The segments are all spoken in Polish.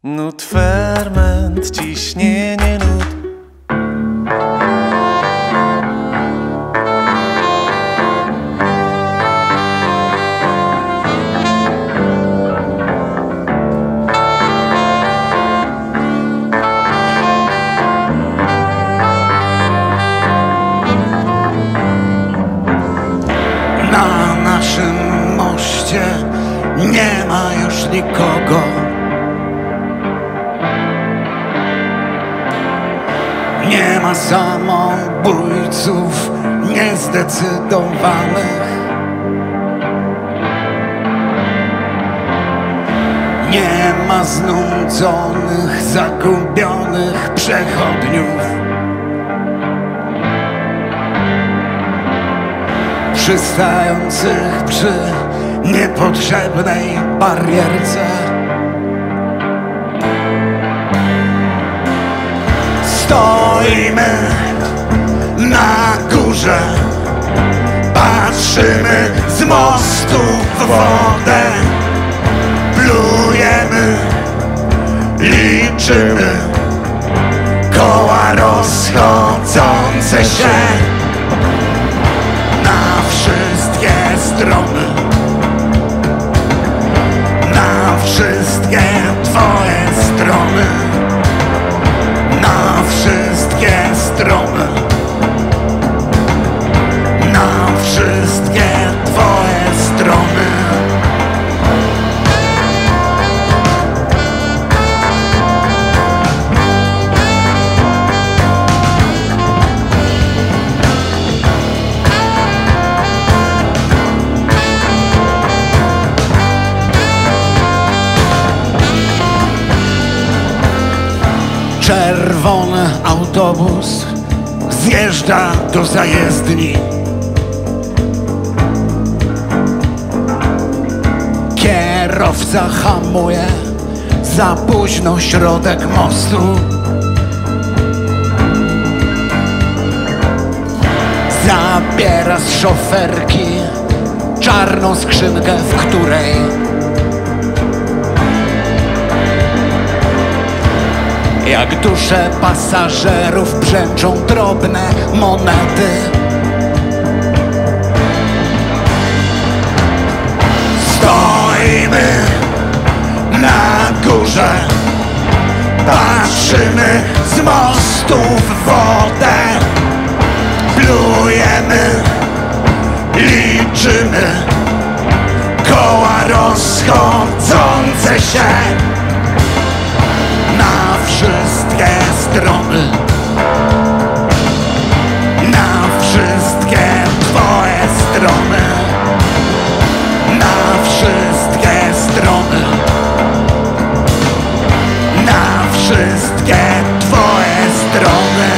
Nut, ferment, ciśnienie nut. Na naszym moście nie ma już nikogo. Nie ma samobójców niezdecydowanych. Nie ma znudzonych, zagubionych przechodniów. Przystających przy niepotrzebnej barierce. Stoimy na górze, patrzymy z mostu w wodę. Plujemy, liczymy koła rozchodzące się na wszystkie strony, na wszystkie twoje strony, na wszystkie strony, na wszystkie twoje strony. Czerwony autobus zjeżdża do zajezdni. Kierowca hamuje, za późno środek mostu. Zabiera z szoferki czarną skrzynkę, w której jak dusze pasażerów brzęczą drobne monety. Stoimy na górze, patrzymy z mostu w wodę. Plujemy, liczymy koła rozchodzące się na wszystkie strony, na wszystkie twoje strony, na wszystkie strony, na wszystkie twoje strony.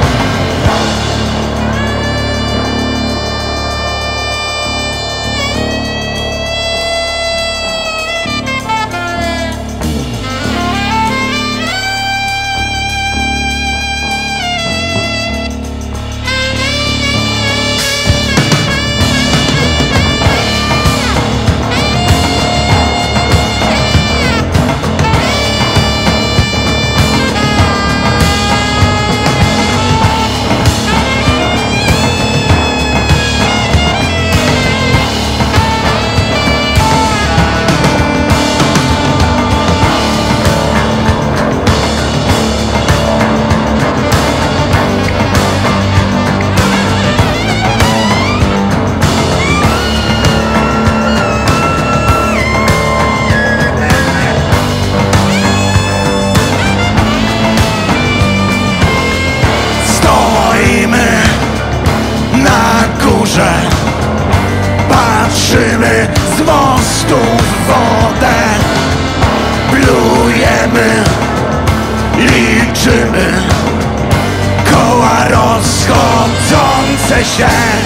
Patrzymy z mostu w wodę. Plujemy, liczymy koła rozchodzące się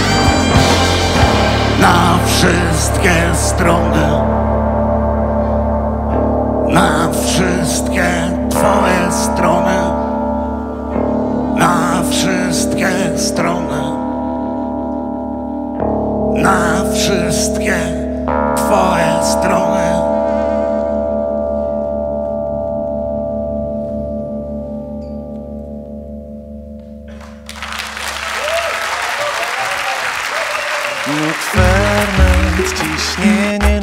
na wszystkie strony, na wszystkie twoje strony, na wszystkie strony, na wszystkie twoje strony. Nut, ferment, ciśnienie